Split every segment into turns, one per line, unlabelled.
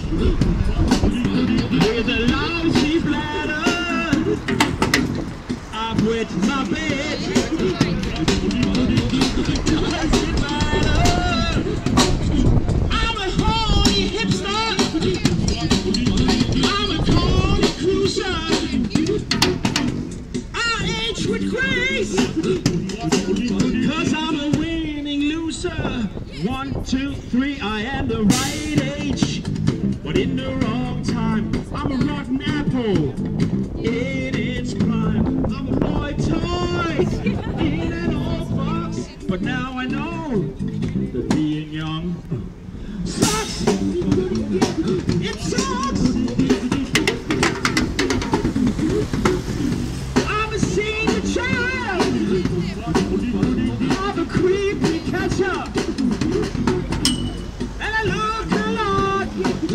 With a lousy bladder, I've wet my bed. Doesn't matter. I'm a horny hipster. I'm a corny cruiser. I age with grace, 'cause I'm a winning loser. 1, 2, 3, I am the right age, but in the wrong time. I'm a rotten apple in its prime. I'm a boy toy in an old box, but now I know that being young sucks. It sucks. I'm a senior child of a creepy catch-up, and I look a lot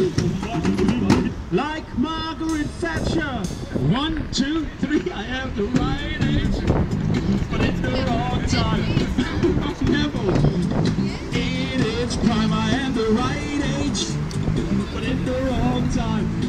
like Margaret Thatcher. 1, 2, 3, I have the right age, but in the wrong time. Never in its prime. I am the right age, but in the wrong time.